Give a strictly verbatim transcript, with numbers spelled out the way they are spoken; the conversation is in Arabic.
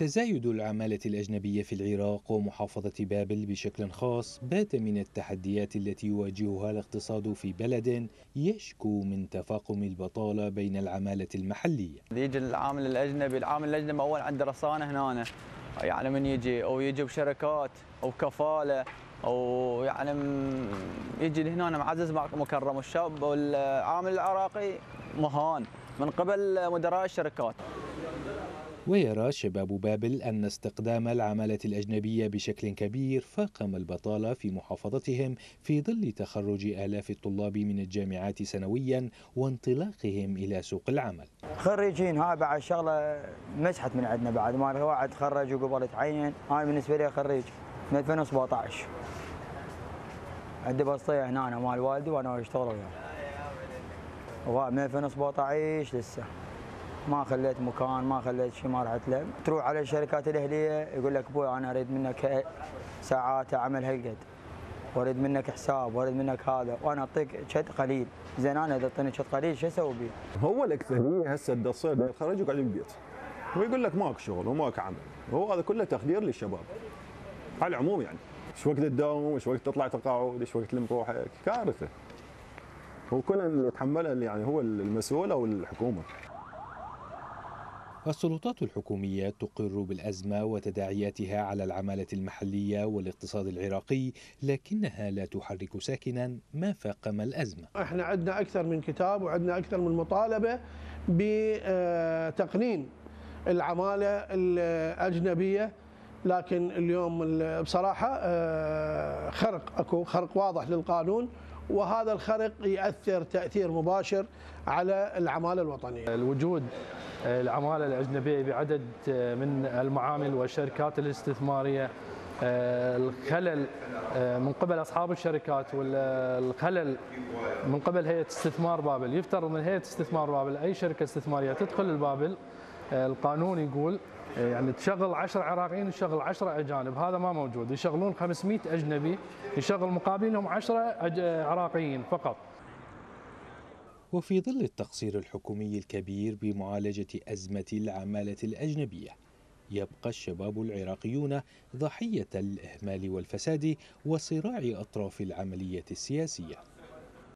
تزايد العمالة الأجنبية في العراق ومحافظة بابل بشكل خاص بات من التحديات التي يواجهها الاقتصاد في بلد يشكو من تفاقم البطالة بين العمالة المحلية. يجي العامل الأجنبي، العامل الأجنبي أول عنده رصانة هنا، يعني من يجي أو يجي بشركات أو كفالة أو يعني يجي هنا معزز مكرم، الشاب والعامل العراقي مهان من قبل مدراء الشركات. ويرى شباب بابل أن استقدام العمالة الأجنبية بشكل كبير فاقم البطالة في محافظتهم في ظل تخرج آلاف الطلاب من الجامعات سنويا وانطلاقهم إلى سوق العمل. خريجين هاي بعد شغلة مسحت من عندنا، بعد ما واحد تخرج وقبل يتعين. هاي بالنسبة لي خريج من ألفين وسبعطعش، عندي بسطية هنا أنا مال والدي وأنا أشتغل وياه، من ألفين وسبعطعش لسه ما خليت مكان، ما خليت شيء، ما رحت له. تروح على الشركات الاهليه يقول لك ابوي انا اريد منك ساعات عمل هالقد، واريد منك حساب، واريد منك هذا، وانا اعطيك شد قليل. زين انا اذا اعطيني شد قليل شو اسوي بيه؟ هو الاكثريه هسه تصير يتخرج وقاعد بالبيت ويقول لك ماك شغل وماك عمل، هو هذا كله تخدير للشباب على العموم. يعني ايش وقت تداوم، ايش وقت تطلع تقاعد، ايش وقت تلم روحك، كارثه. هو كل اللي يتحملها يعني هو المسؤول او الحكومه. السلطات الحكومية تقر بالأزمة وتداعياتها على العمالة المحلية والاقتصاد العراقي، لكنها لا تحرك ساكنا ما فاقم الأزمة. احنا عندنا أكثر من كتاب وعندنا أكثر من مطالبة بتقنين العمالة الأجنبية، لكن اليوم بصراحة خرق، أكو خرق واضح للقانون، وهذا الخرق يأثر تأثير مباشر على العمالة الوطنية. الوجود العمالة الأجنبية بعدد من المعامل والشركات الاستثمارية، الخلل من قبل أصحاب الشركات والخلل من قبل هيئة استثمار بابل. يفترض من هيئة استثمار بابل أي شركة استثمارية تدخل البابل القانون يقول يعني تشغل عشرة عراقيين وتشغل عشرة أجانب، هذا ما موجود. يشغلون خمسمئة أجنبي، يشغل مقابلهم عشرة عراقيين فقط. وفي ظل التقصير الحكومي الكبير بمعالجة أزمة العمالة الأجنبية، يبقى الشباب العراقيون ضحية الإهمال والفساد وصراع أطراف العملية السياسية.